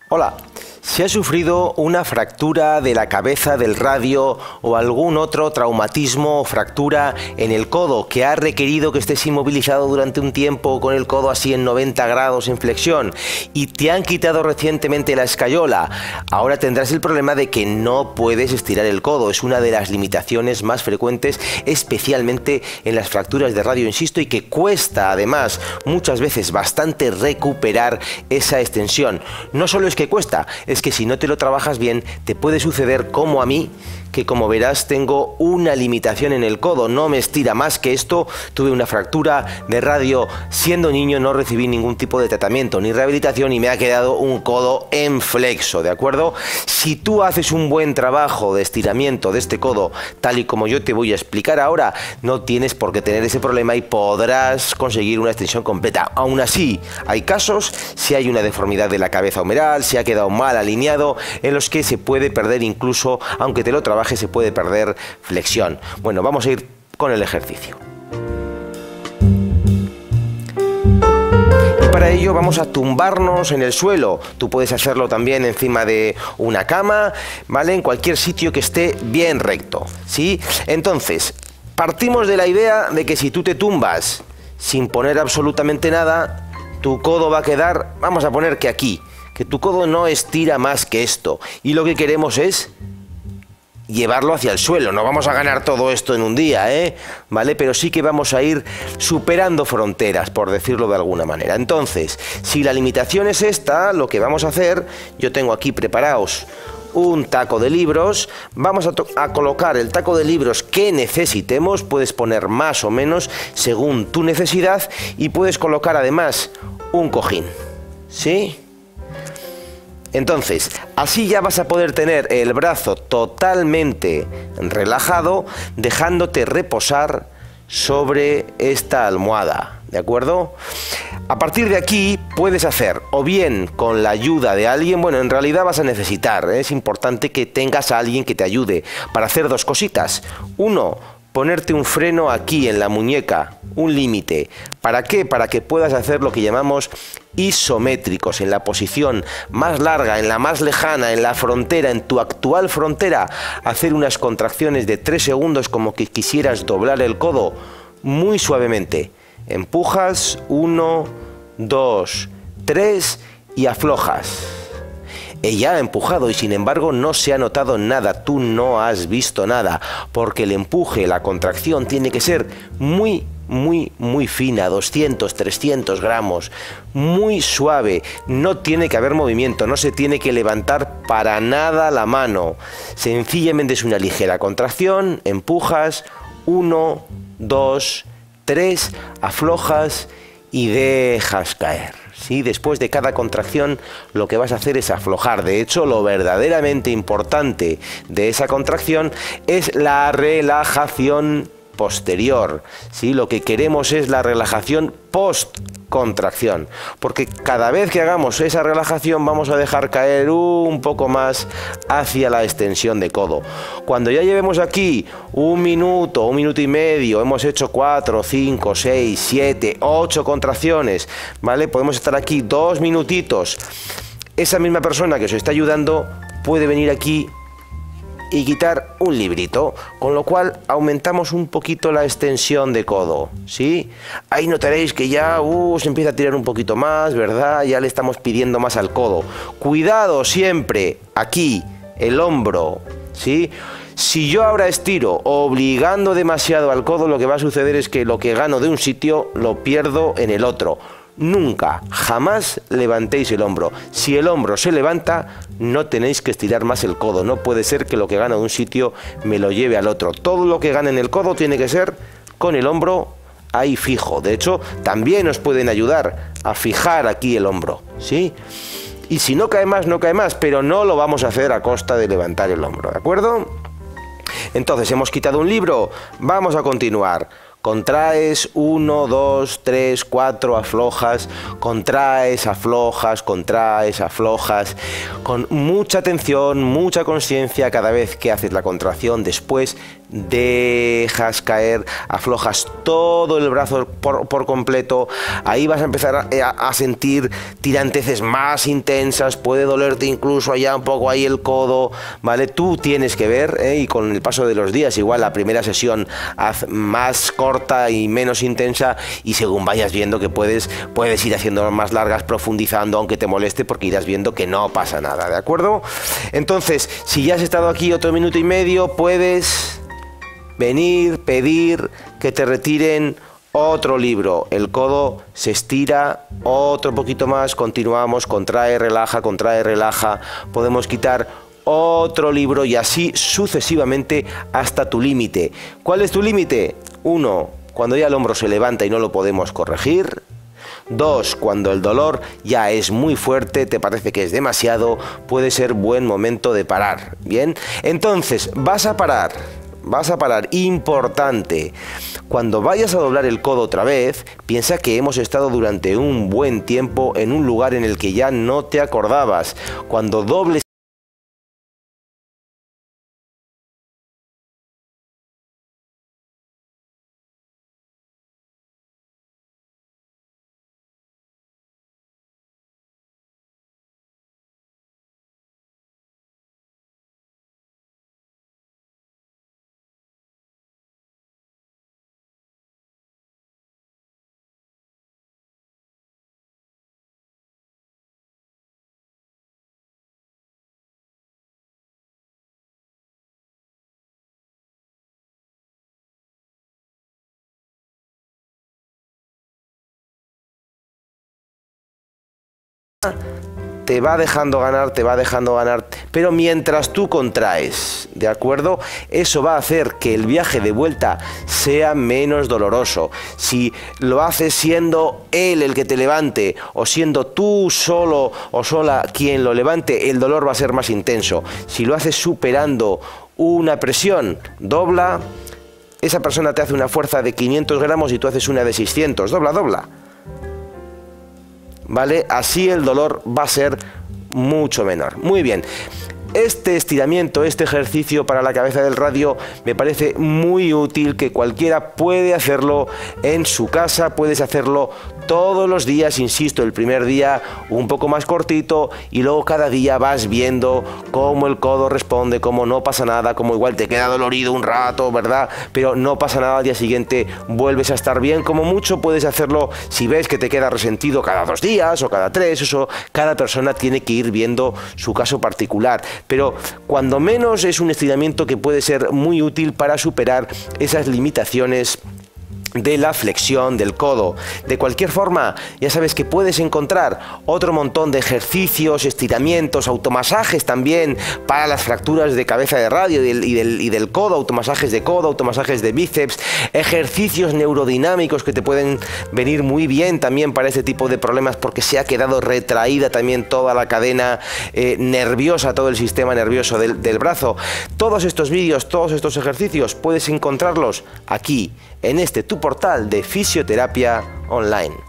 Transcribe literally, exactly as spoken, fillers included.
Hola, si has sufrido una fractura de la cabeza del radio o algún otro traumatismo o fractura en el codo que ha requerido que estés inmovilizado durante un tiempo con el codo así en noventa grados en flexión y te han quitado recientemente la escayola, ahora tendrás el problema de que no puedes estirar el codo. Es una de las limitaciones más frecuentes, especialmente en las fracturas de radio, insisto, y que cuesta además muchas veces bastante recuperar esa extensión. No solo es que cuesta, es que si no te lo trabajas bien, te puede suceder como a mí, que como verás tengo una limitación en el codo, no me estira más que esto. Tuve una fractura de radio siendo niño, no recibí ningún tipo de tratamiento ni rehabilitación y me ha quedado un codo en flexo, ¿de acuerdo? Si tú haces un buen trabajo de estiramiento de este codo, tal y como yo te voy a explicar ahora, no tienes por qué tener ese problema y podrás conseguir una extensión completa. Aún así, hay casos, si hay una deformidad de la cabeza humeral, si ha quedado mal alineado, en los que se puede perder incluso, aunque te lo trabajes, se puede perder flexión. Bueno, vamos a ir con el ejercicio. Y para ello vamos a tumbarnos en el suelo. Tú puedes hacerlo también encima de una cama, ¿vale? En cualquier sitio que esté bien recto, ¿sí? Entonces, partimos de la idea de que si tú te tumbas sin poner absolutamente nada, tu codo va a quedar, vamos a poner que aquí, que tu codo no estira más que esto. Y lo que queremos es llevarlo hacia el suelo. No vamos a ganar todo esto en un día, ¿eh? ¿Vale? Pero sí que vamos a ir superando fronteras, por decirlo de alguna manera. Entonces, si la limitación es esta, lo que vamos a hacer, yo tengo aquí preparados un taco de libros, vamos a, a colocar el taco de libros que necesitemos, puedes poner más o menos según tu necesidad y puedes colocar además un cojín, ¿sí? Entonces, así ya vas a poder tener el brazo totalmente relajado, dejándote reposar sobre esta almohada, ¿de acuerdo? A partir de aquí puedes hacer o bien con la ayuda de alguien, bueno, en realidad vas a necesitar, ¿eh? Es importante que tengas a alguien que te ayude para hacer dos cositas. Uno, ponerte un freno aquí en la muñeca, un límite. ¿Para qué? Para que puedas hacer lo que llamamos isométricos, en la posición más larga, en la más lejana, en la frontera, en tu actual frontera, hacer unas contracciones de tres segundos como que quisieras doblar el codo muy suavemente. Empujas, uno, dos, tres y aflojas. Ella ha empujado y sin embargo no se ha notado nada, tú no has visto nada, porque el empuje, la contracción tiene que ser muy, muy, muy fina, doscientos, trescientos gramos, muy suave, no tiene que haber movimiento, no se tiene que levantar para nada la mano, sencillamente es una ligera contracción, empujas, uno, dos, tres, aflojas y dejas caer. ¿Sí? Después de cada contracción lo que vas a hacer es aflojar. De hecho, lo verdaderamente importante de esa contracción es la relajación posterior, ¿sí? Lo que queremos es la relajación post contracción, porque cada vez que hagamos esa relajación vamos a dejar caer un poco más hacia la extensión de codo. Cuando ya llevemos aquí un minuto, un minuto y medio, hemos hecho cuatro, cinco, seis, siete, ocho contracciones, ¿vale? Podemos estar aquí dos minutitos. Esa misma persona que os está ayudando puede venir aquí y quitar un librito, con lo cual aumentamos un poquito la extensión de codo, ¿sí? Ahí notaréis que ya uh, se empieza a tirar un poquito más, ¿verdad? Ya le estamos pidiendo más al codo. Cuidado siempre, aquí, el hombro, ¿sí? Si yo ahora estiro obligando demasiado al codo, lo que va a suceder es que lo que gano de un sitio lo pierdo en el otro. Nunca, jamás levantéis el hombro. Si el hombro se levanta, no tenéis que estirar más el codo. No puede ser que lo que gano de un sitio me lo lleve al otro. Todo lo que gane en el codo tiene que ser con el hombro ahí fijo. De hecho, también os pueden ayudar a fijar aquí el hombro, ¿sí? Y si no cae más, no cae más, pero no lo vamos a hacer a costa de levantar el hombro, ¿de acuerdo? Entonces, hemos quitado un libro, vamos a continuar. Contraes, uno, dos, tres, cuatro, aflojas, contraes, aflojas, contraes, aflojas, con mucha atención, mucha conciencia cada vez que haces la contracción. Después dejas caer, aflojas todo el brazo por, por completo, ahí vas a empezar a, a sentir tiranteces más intensas, puede dolerte incluso allá un poco ahí el codo, ¿vale? Tú tienes que ver, ¿eh? Y con el paso de los días, igual la primera sesión haz más corta y menos intensa, y según vayas viendo que puedes, puedes ir haciendo más largas, profundizando, aunque te moleste, porque irás viendo que no pasa nada, ¿de acuerdo? Entonces, si ya has estado aquí otro minuto y medio, puedes venir, pedir que te retiren otro libro. El codo se estira otro poquito más, continuamos, contrae, relaja, contrae, relaja, podemos quitar otro libro y así sucesivamente hasta tu límite. ¿Cuál es tu límite? Uno, cuando ya el hombro se levanta y no lo podemos corregir. Dos, cuando el dolor ya es muy fuerte, te parece que es demasiado, puede ser buen momento de parar. Bien, entonces vas a parar, vas a parar, importante. Cuando vayas a doblar el codo otra vez, piensa que hemos estado durante un buen tiempo en un lugar en el que ya no te acordabas. Cuando dobles te va dejando ganar, te va dejando ganar, pero mientras tú contraes, ¿de acuerdo? Eso va a hacer que el viaje de vuelta sea menos doloroso. Si lo haces siendo él el que te levante, o siendo tú solo o sola quien lo levante, el dolor va a ser más intenso. Si lo haces superando una presión, dobla, esa persona te hace una fuerza de quinientos gramos y tú haces una de seiscientos, dobla, dobla. ¿Vale? Así el dolor va a ser mucho menor. Muy bien. Este estiramiento, este ejercicio para la cabeza del radio me parece muy útil, que cualquiera puede hacerlo en su casa, puedes hacerlo todos los días, insisto, el primer día un poco más cortito y luego cada día vas viendo cómo el codo responde, cómo no pasa nada, cómo igual te queda dolorido un rato, ¿verdad? Pero no pasa nada, al día siguiente vuelves a estar bien. Como mucho puedes hacerlo, si ves que te queda resentido, cada dos días o cada tres, eso cada persona tiene que ir viendo su caso particular. Pero cuando menos es un estiramiento que puede ser muy útil para superar esas limitaciones de la flexión del codo. De cualquier forma, ya sabes que puedes encontrar otro montón de ejercicios, estiramientos, automasajes también para las fracturas de cabeza de radio y del, y del, y del codo, automasajes de codo, automasajes de bíceps, ejercicios neurodinámicos que te pueden venir muy bien también para este tipo de problemas, porque se ha quedado retraída también toda la cadena eh, nerviosa, todo el sistema nervioso del, del brazo. Todos estos vídeos, todos estos ejercicios puedes encontrarlos aquí, en este tu portal de fisioterapia online.